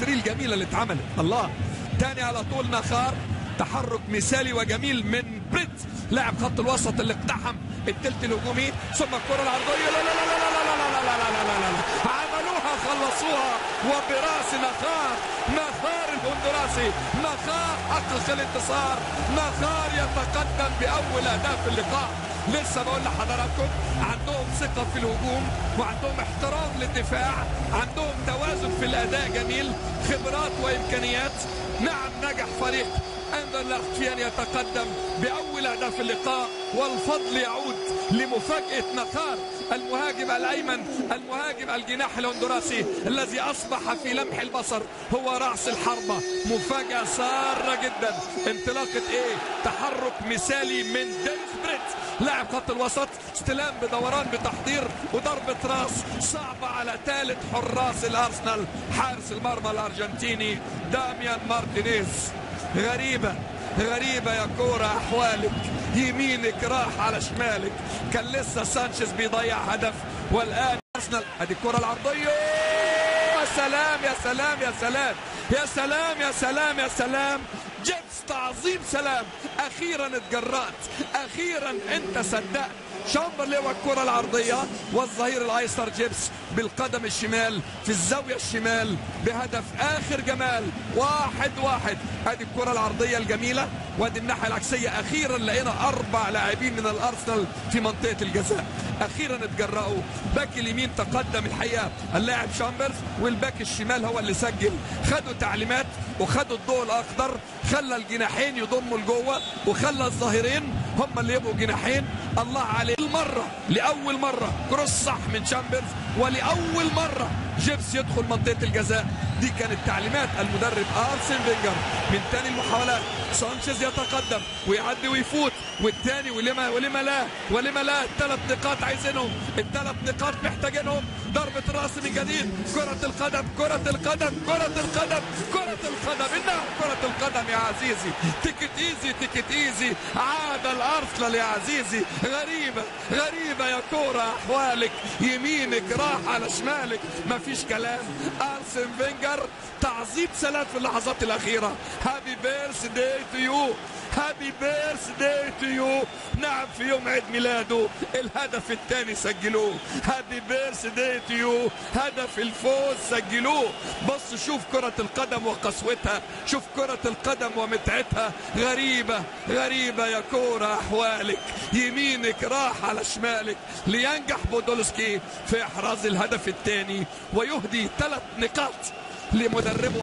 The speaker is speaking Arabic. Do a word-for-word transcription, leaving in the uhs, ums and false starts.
الكونتري الجميله اللي اتعملت. الله، تاني على طول نخار، تحرك مثالي وجميل من بريت لاعب خط الوسط اللي اقتحم الثلث الهجومي، ثم الكره العرضيه لا لا لا لا لا لا لا لا لا لا لا عملوها خلصوها، وبراس نخار نخار الهندوراسي، نخار حقق الانتصار، نخار يتقدم باول اهداف اللقاء. لسه بقول لحضراتكم عندهم ثقه في الهجوم وعندهم احترام للدفاع، عندهم توازن في الاداء جميل، خبرات وامكانيات. نعم، نجح فريق anderlecht في ان يتقدم باول اهداف اللقاء، والفضل يعود لمفاجاه نخار المهاجم الايمن، المهاجم الجناح الهندوراسي الذي اصبح في لمح البصر هو راس الحربه. مفاجاه ساره جدا، انطلاقه ايه، تحرك مثالي من دينيس بريت لاعب خط الوسط، استلام بدوران بتحضير وضربه راس صعبه على ثالث حراس الارسنال، حارس المرمى الارجنتيني داميان مارتينيز. غريبة غريبة يا كورة، أحوالك يمينك راح على شمالك. كان لسه سانشيز بيضيع هدف، والآن أرسنال هذه الكرة العرضية. يا سلام يا سلام يا سلام يا سلام يا سلام يا سلام، جيبس تعظيم سلام. أخيرا اتجرأت، أخيرا أنت صدقت. شامبرلي والكرة العرضية، والظهير الأيسر جيبس بالقدم الشمال في الزاوية الشمال بهدف آخر جمال. واحد واحد. هذه الكرة العرضية الجميلة، وادي الناحية العكسية. أخيرا لقينا أربع لاعبين من الأرسنال في منطقة الجزاء، أخيرا اتجرأوا. باك اليمين تقدم الحقيقة اللاعب شامبرز، والباك الشمال هو اللي سجل. خدوا تعليمات وخدوا الضوء الأخضر، خلى الجناحين يضموا لجوه، وخلى الظاهرين هم اللي يبقوا جناحين. الله عليه، المرة لأول مرة كروس صح من شامبرز، ولأول مرة جيبس يدخل منطقة الجزاء. دي كانت تعليمات المدرب أرسن فينجر. من تاني المحاولات سانشيز يتقدم ويعدي ويفوت، والتاني ولما ولما لا ولما لا. الثلاث نقاط عايزينهم، الثلاث نقاط محتاجينهم. ضربة راس من جديد، كرة القدم كرة القدم كرة القدم كرة القدم إنها كرة القدم يا عزيزي. تيكت ايزي تيكت ايزي، عاد الأرسنال يا عزيزي. غريبة غريبة يا كورة، أحوالك يمينك راح على شمالك، مفيش كلام. أرسن فينجر تعظيم سلام في اللحظات الأخيرة. هابي بيرث داي تو يو، هابي بيرث داي تو يو. نعم، في يوم عيد ميلاده الهدف الثاني سجلوه. هابي بيرث داي تو يو، هدف الفوز سجلوه. بص، شوف كرة القدم وقسوتها، شوف كرة القدم ومتعتها. غريبة غريبة يا كورة، أحوالك يمينك راح على شمالك. لينجح بودولسكي في إحراز الهدف الثاني ويهدي ثلاث نقاط لمدربه.